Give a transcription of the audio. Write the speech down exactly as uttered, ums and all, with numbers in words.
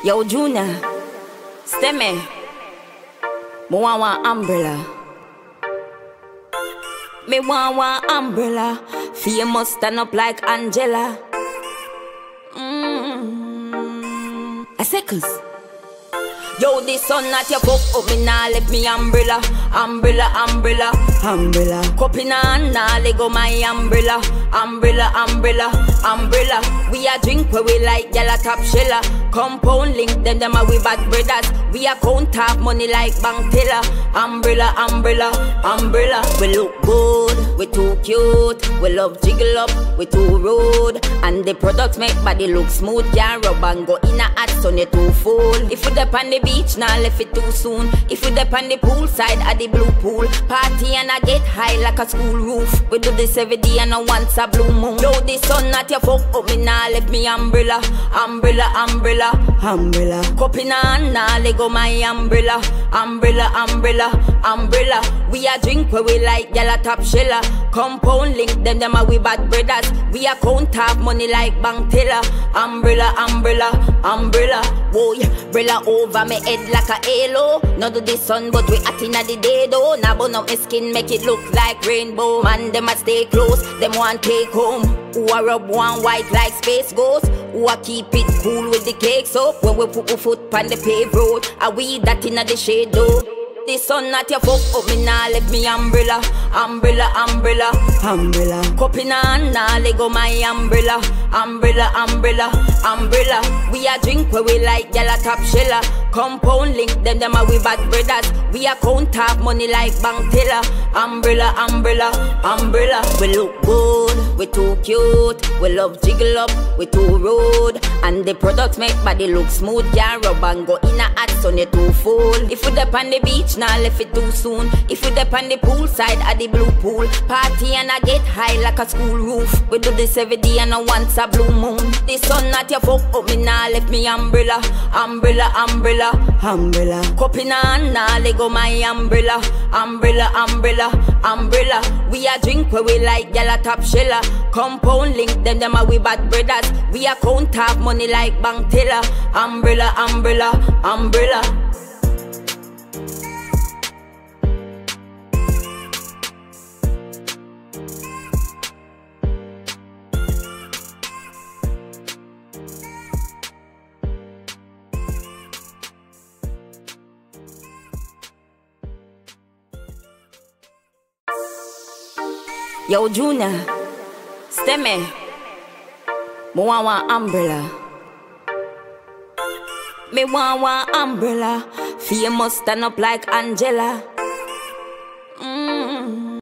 Yo, Junior, stemme. Me want one umbrella. Me want one umbrella. Famous stand up like Angela. Mm. I say cause yo, this sun not your fuck up, me nah left me umbrella. Umbrella, umbrella, umbrella. Cup in hand, nah let go my umbrella. Umbrella, umbrella, umbrella. We a drink where we like yalla top sheller. Compound link, them them are we bad brothers. We a count top money like bank teller. Umbrella, umbrella, umbrella. We look good, we too cute. We love jiggle up, we too rude. And the products make body look smooth. Can't rub and go in a hot sun, you too full. If you dip on the beach, nah left it too soon. If you dip on the pool side at the blue pool, party and I get high like a school roof. We do this every day and I once a blue moon. Yo, the sun not your fuck up, me nah left me umbrella. Umbrella, umbrella, umbrella. Cup in hand, nah let go my umbrella. Umbrella, umbrella, umbrella. We a drink where we like yalla top sheller. Compound link, them them are we bad brothers. We a count top money like bank teller. Umbrella, umbrella, umbrella. Whoa, umbrella over me head like a halo. Not do the sun, but we hot inna the day though. Now burn up my skin, make it look like rainbow. Man, them a stay close, them want take home. Who a rub one white like space ghost. Who a keep it cool with the cake soap. When we put our foot on the paved road, a we that inna the shade though. The sun not your fuck up, me nah left me umbrella. Umbrella, umbrella, umbrella. Cup in hand, nah let go my umbrella. Umbrella, umbrella, umbrella. We a drink where we like yalla top sheller. Compound link, them them are we bad brothers. We a count top money like bank teller. Umbrella, umbrella, umbrella. We look good, we too cute. We love jiggle up, we too rude. And the products make body look smooth. Can't rub and go in a hot sun, you too full. If you dip on the beach, nah left it too soon. If you dip on the pool side at the blue pool, party and I get high like a school roof. We do this every day and I once a blue moon. The sun not your fuck up, me nah left me umbrella. Umbrella, umbrella, umbrella. Cup in hand, nah let go my umbrella. Umbrella, umbrella, umbrella. We a drink where we like yalla top sheller. Compound link, them them are we bad brothers. We a count top money like bank teller. Umbrella, umbrella, umbrella. Yo, Junior, stemme. Me want one umbrella. Me want one umbrella. Famous stand up like Angela.